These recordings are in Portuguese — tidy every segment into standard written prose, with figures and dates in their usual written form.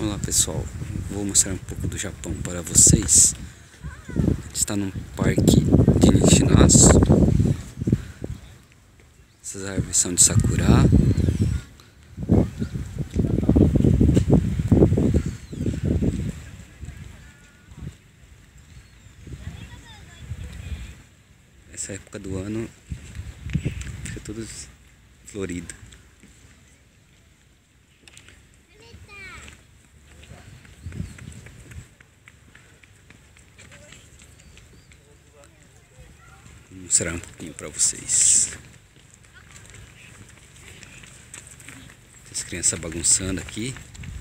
Olá pessoal, vou mostrar um pouco do Japão para vocês. Está num parque de Nishinazu. Essas árvores são de sakura. Essa época do ano fica tudo florido. Vou mostrar um pouquinho para vocês. As crianças bagunçando aqui.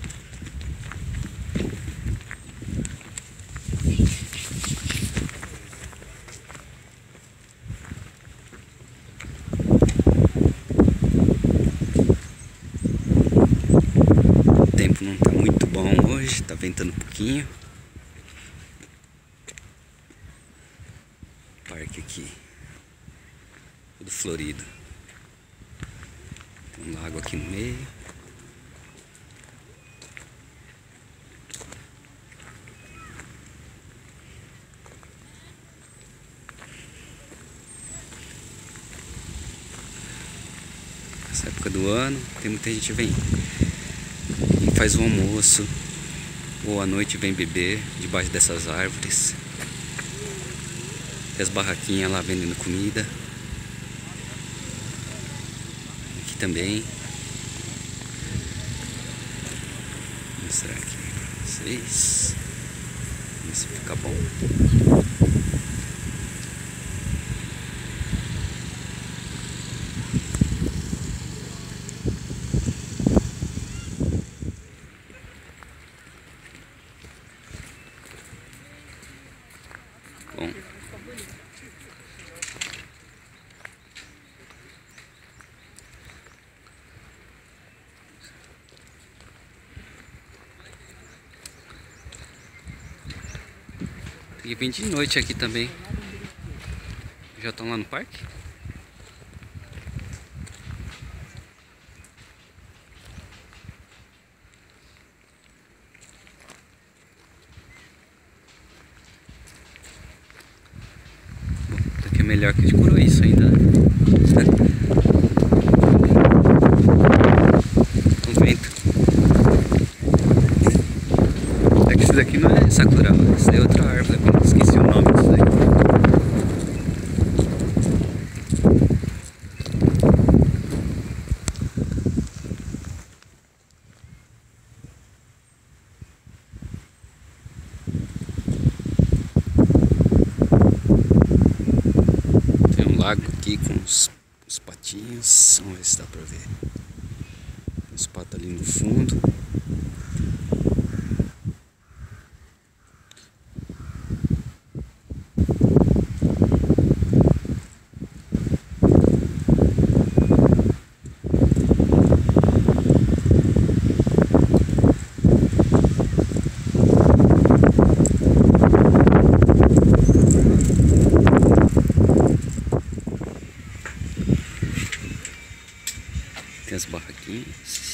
O tempo não está muito bom hoje, está ventando um pouquinho. Parque aqui, tudo florido. Tem um lago aqui no meio. Essa época do ano, tem muita gente que vem e faz o almoço ou à noite vem beber debaixo dessas árvores. Tem as barraquinhas lá vendendo comida. Aqui também. Vou mostrar aqui para vocês. Vamos ver se fica bom. Bom. E vem de noite aqui também. Já estão lá no parque? Bom, daqui é melhor que a gente curou isso ainda, né? Com vento. É que isso daqui não é sakura, isso é outra árvore. Esqueci o nome disso daí. Tem um lago aqui com os patinhos. Vamos ver se dá pra ver. Os patos ali no fundo. Tem as barraquinhas.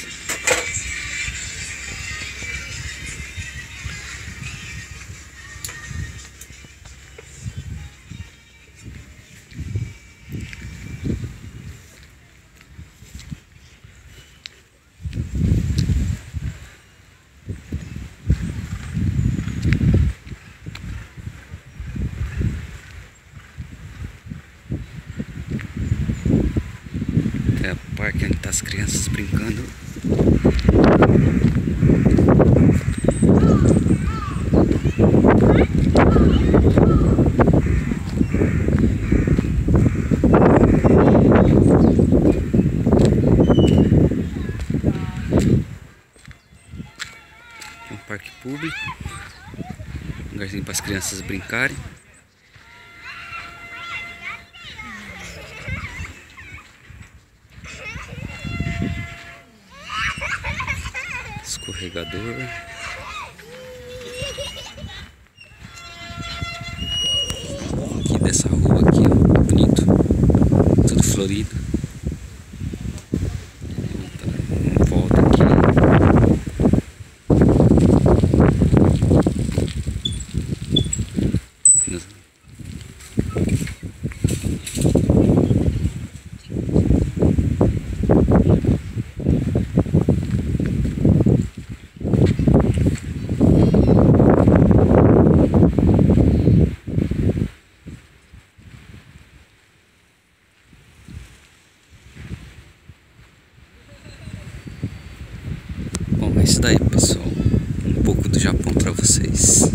É o parque onde tá as crianças brincando. É um parque público, um lugarzinho para as crianças brincarem. Escorregador. Aqui dessa rua aqui, ó, bonito, tudo florido. Volta aqui. isso daí, pessoal. Um pouco do Japão pra vocês.